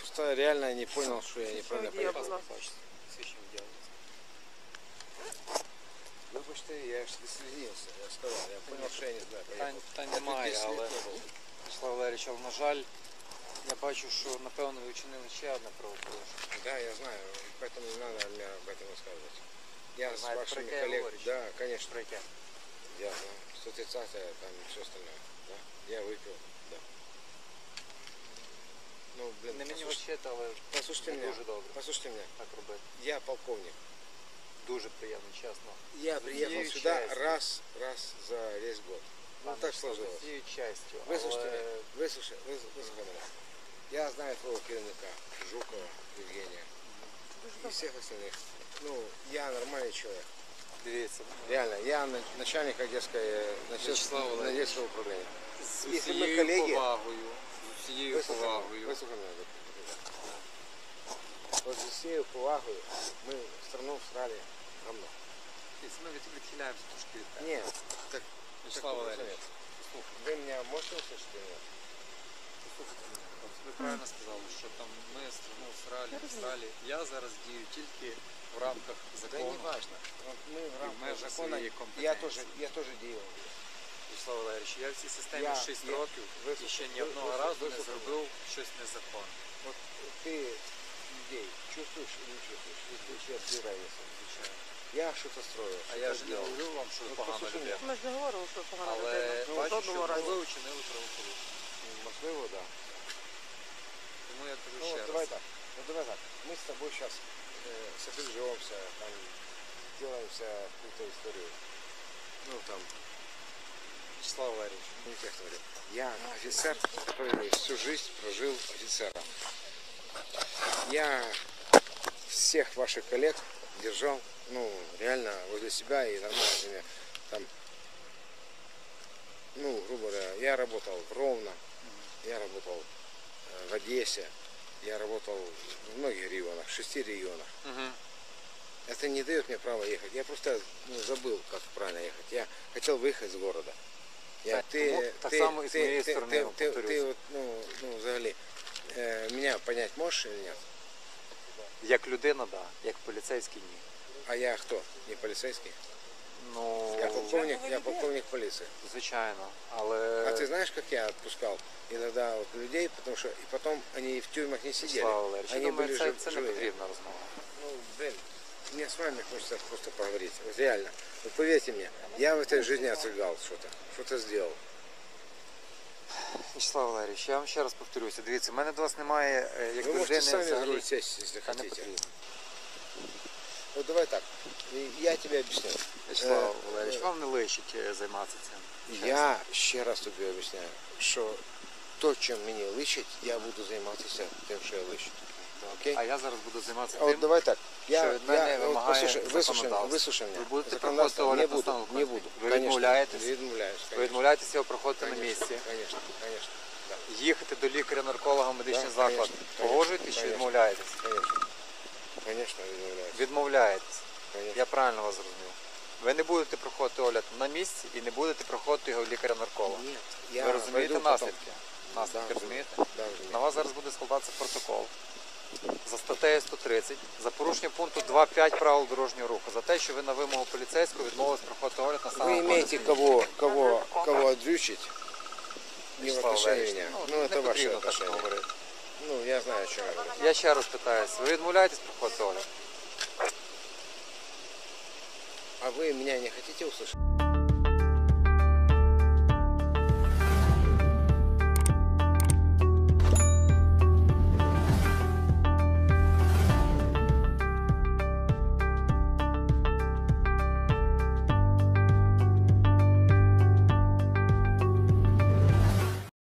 просто реально не понял, что я неправильно поехал. Вибачте, я ж не слізився, я сказав, я понял, що я не знаю. Та немає, але, Вячеслав Валерійович, але, на жаль, я бачу, що, напевно, ви вчинили ще одне правопорушення. Да, я знаю, поэтому не надо мне об этом рассказывать. Я с Знаете, вашими про какое коллегами, говоришь? да, конечно, Про яке? я знаю, 130 там и все остальное, да, я выпил, да. Ну, блин, Не мені послушайте, вчити, але послушайте не меня, дуже добре послушайте меня, так робити. я полковник. Дуже приємно, чесно. Я приехал Всею сюда частью. раз за весь год. Ну, так сложилось. З цією частю, Выслушайте але... меня, выслушай меня. Я знаю твоего керівника, Жукова Евгения, и всех остальных. Ну, я нормальный человек. Дивіться, Реально, я начальник Вячеслав Валерійович. Одесского управления. з Якщо ми усією колеги- повагою, з усією повагою. Выслушай меня. Вот с всей повагой мы страну всрали говно. Ми відхиляємося трошки від теми. Нет, так, Вячеслав так, Валерійович, вы меня можете услышать или нет? от ви правильно сказали, що там ми страну всрали. Я зараз дію тільки в рамках Да закону. не важно. Вот мы в рамках межах закона, своей я компетенции. тоже делал. Вячеслав Валерійович, я в цій системі Я- 6 я- років і ще ні одного разу не зробив щось незаконне. Вот ты людей чувствуешь или не чувствуешь? Если сейчас без разницы. Я что-то строил, А что-то я ж не делал. говорю вам, що ви Ну, погано послухай людина. мене. Ми ж не говорили, що погано Але людина. бачу, що жодного ви разу. вчинили правопорушення. Можливо, да. Тому я кажу Ну, ще вот давай раз. так. Ну, давай так. Мы с тобой сейчас сопереживаемся, там, делаемся какую-то историю. Ну, там, Вячеслав Валерійович, не тех говорю. Я офицер, который всю жизнь прожил офицером. Я всех ваших коллег держал, ну, реально возле себя и нормально с ними. Там, ну, грубо говоря, я работал в Ровно, я работал в Одессе, я работал в многих регионах, 6 регионах. Это не дает мне права ехать. Я просто забыл, как правильно ехать. Я хотел выехать из города. Так само і з моєї сторони, я вам повторюсь. Ты вот, ну, взагалі, меня понять можешь или нет? Як людина, так. Як поліцейський, ні. А я кто? Не полицейский? Ну, Я полковник полиции. звичайно, але... А ты знаешь, как я отпускал иногда вот людей, потому что и потом они в тюрьмах не сидели. Вячеслав Валерійович, я Они думаю, были це не живыми. потрібна розмова. Ну, блин, мне с вами хочется просто поговорить. Вот реально. Вот поверьте мне, я в этой жизни отсыгал что-то сделал. Вячеслав Валерійович, я вам ще раз повторюся. Дивіться, в мене до вас немає як Вы можете людини сами за взагалі... руль сесть, если Та не хотите. потрібно. Вот давай так, я тебе объясню. Вячеслав Валерійович, вам не личить займатися цим. Я ще раз тобі об'ясняю, що то, чим мені личить, я буду займатися тим, що я личить. Окей? А я зараз буду займатися А от тим, давай так. що від мене вот вимагає послушай, законодавство. мене. Ви будете Законодавство проходити не огляд на буду, стан не буду. Ви Конечно, відмовляєтесь? Відмовляюсь, Ви конечно. відмовляєтеся його проходити на Конечно, місці. Конечно, конечно. Да. Їхати до лікаря-нарколога в медичний Да, заклад. конечно, Погоджуєтесь чи конечно. відмовляєтесь? Конечно. Конечно, відмовляюсь. Відмовляєтесь. Конечно. Я правильно вас зрозумів. Ви не будете проходити огляд на місці і не будете проходити його лікаря-нарколога. Ні, я Ви розумієте пойду потом. наслідки? Наслідки Да, розумієте? да, розумію. На вас зараз буде складатися протокол за статтею 130 за порушення пункту 2.5 правил дорожнього руху, за те, що ви на вимогу поліцейського відмовились проходити огляд на Вы саме имеете кого отдрючить не в Вячеслав отношении Валерійович, меня. ну, Ну, не это ваше потрібно так отношение. говорити. Ну, я знаю, о чем я говорю. Я ще раз питаюся, ви відмовляєтесь проходити огляд? А вы меня не хотите услышать?